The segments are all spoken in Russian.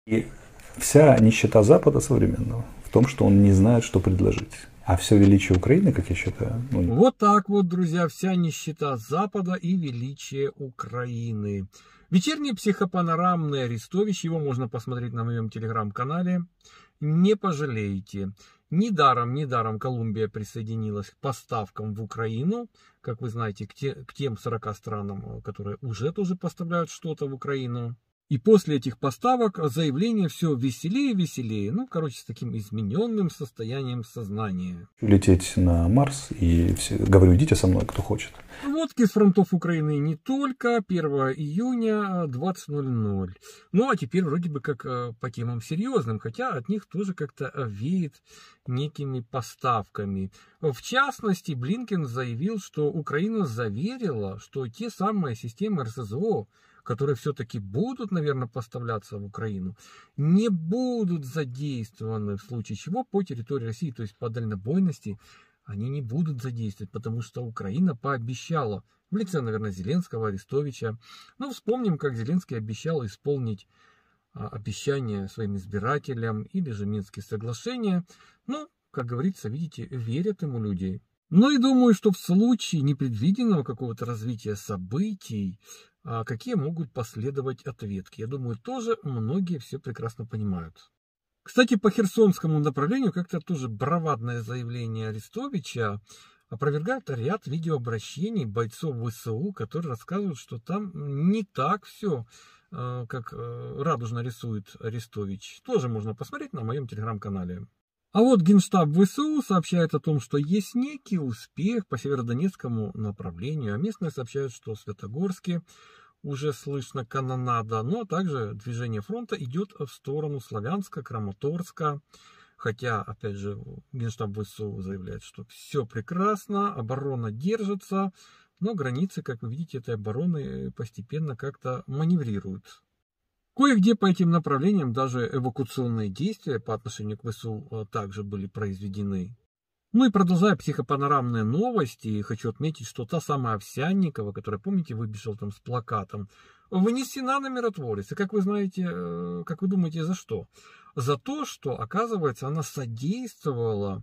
И вся нищета Запада современного в том, что он не знает, что предложить. А все величие Украины, как я считаю... Вот так вот, друзья, вся нищета Запада и величие Украины. Вечерний психопанорамный Арестович, его можно посмотреть на моем телеграм-канале. Не пожалеете. Недаром Колумбия присоединилась к поставкам в Украину. Как вы знаете, к тем 40 странам, которые уже тоже поставляют что-то в Украину. И после этих поставок заявление все веселее и веселее. Ну, короче, с таким измененным состоянием сознания. Лететь на Марс и все, говорю, идите со мной, кто хочет. Водки с фронтов Украины не только. 1 июня 20:00. Ну, а теперь вроде бы как по темам серьезным, хотя от них тоже как-то веет некими поставками. В частности, Блинкен заявил, что Украина заверила, что те самые системы РСЗО, которые все-таки будут, наверное, поставляться в Украину, не будут задействованы в случае чего по территории России, то есть по дальнобойности, они не будут задействовать, потому что Украина пообещала, в лице, наверное, Зеленского, Арестовича. Ну, вспомним, как Зеленский обещал исполнить обещания своим избирателям или же Минские соглашения. Ну, как говорится, видите, верят ему люди. Ну и думаю, что в случае непредвиденного какого-то развития событий, какие могут последовать ответки. Я думаю, тоже многие все прекрасно понимают. Кстати, по Херсонскому направлению как-то тоже бравадное заявление Арестовича опровергает ряд видеообращений бойцов ВСУ, которые рассказывают, что там не так все, как радужно рисует Арестович. Тоже можно посмотреть на моем телеграм-канале. А вот Генштаб ВСУ сообщает о том, что есть некий успех по северодонецкому направлению, а местные сообщают, что в Светогорске уже слышно канонада, но также движение фронта идет в сторону Славянска, Краматорска. Хотя, опять же, Генштаб ВСУ заявляет, что все прекрасно, оборона держится, но границы, как вы видите, этой обороны постепенно как-то маневрируют. Кое-где по этим направлениям даже эвакуационные действия по отношению к ВСУ также были произведены. Ну и продолжая психопанорамные новости, хочу отметить, что та самая Овсянникова, которая, помните, выбежала там с плакатом, вынесена на миротворец. И как вы знаете, как вы думаете, за что? За то, что, оказывается, она содействовала,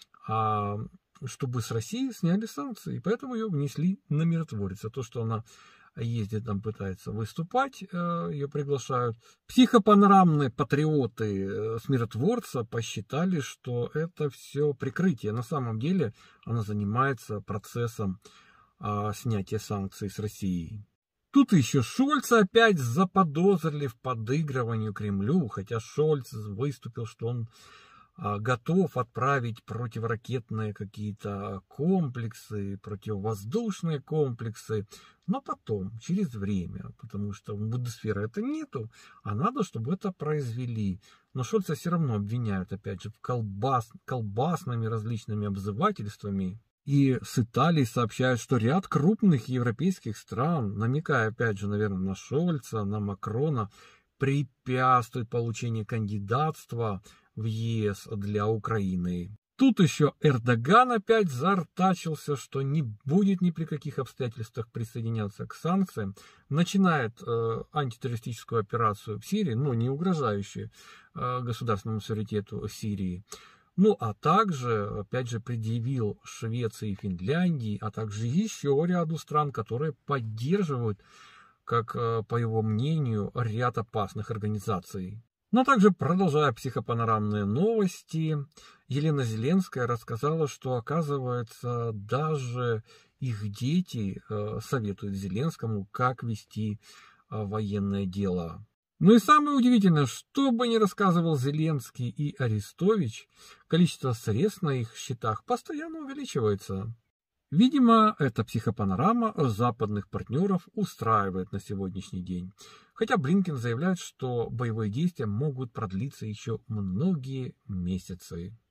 чтобы с России сняли санкции. И поэтому ее внесли на миротворец. За то, что она ездит там, пытается выступать, ее приглашают. Психопанорамные патриоты с миротворца посчитали, что это все прикрытие. На самом деле она занимается процессом снятия санкций с Россией. Тут еще Шольца опять заподозрили в подыгрывании Кремлю, хотя Шольц выступил, что он готов отправить противоракетные какие-то комплексы, противовоздушные комплексы, но потом, через время, потому что в Бундесвере это нету, а надо, чтобы это произвели. Но Шольца все равно обвиняют, опять же, в колбасными различными обзывательствами. И с Италии сообщают, что ряд крупных европейских стран, намекая, опять же, наверное, на Шольца, на Макрона, препятствуют получению кандидатства в ЕС для Украины. Тут еще Эрдоган опять заортачился, что не будет ни при каких обстоятельствах присоединяться к санкциям. Начинает антитеррористическую операцию в Сирии, но не угрожающую государственному суверенитету Сирии. Ну, а также, опять же, предъявил Швеции и Финляндии, а также еще ряду стран, которые поддерживают, как по его мнению, ряд опасных организаций. Но также, продолжая психопанорамные новости, Елена Зеленская рассказала, что, оказывается, даже их дети советуют Зеленскому, как вести военное дело. Ну и самое удивительное, что бы ни рассказывал Зеленский и Арестович, количество средств на их счетах постоянно увеличивается. Видимо, эта психопанорама западных партнеров устраивает на сегодняшний день. Хотя Блинкен заявляет, что боевые действия могут продлиться еще многие месяцы.